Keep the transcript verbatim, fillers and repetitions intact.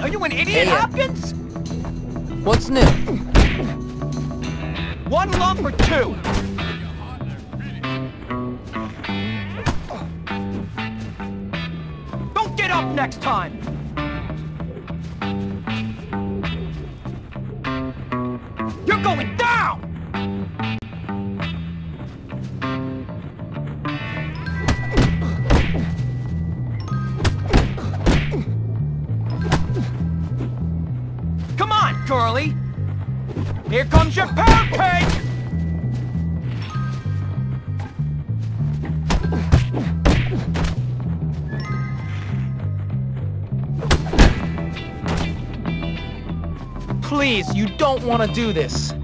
Are you an idiot, Hey, uh, Hopkins? What's new? One lump or two? Don't get up next time! You're going down! Come on, Curly! Here comes your pound cake! Please, you don't want to do this.